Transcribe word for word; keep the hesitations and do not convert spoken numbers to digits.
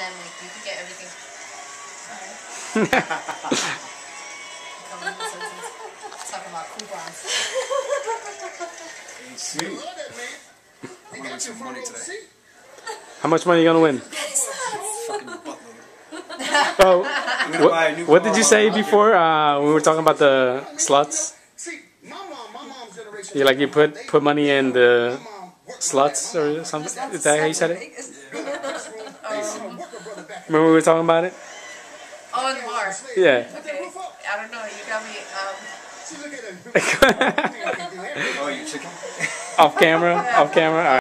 and you can get everything. Sorry. Talking about coupons. Sweet. I'm gonna win some money today. How much money are you gonna win? Fucking buttload. Oh, what, what did you say before? Uh, when we were talking about the slots. You like you put put money in the slots or something? Is that how you said it? Um, Remember we were talking about it? oh, in the bar. Yeah. Okay. I don't know. You got me. Um. Oh, you chicken? Off camera. Off camera. All right.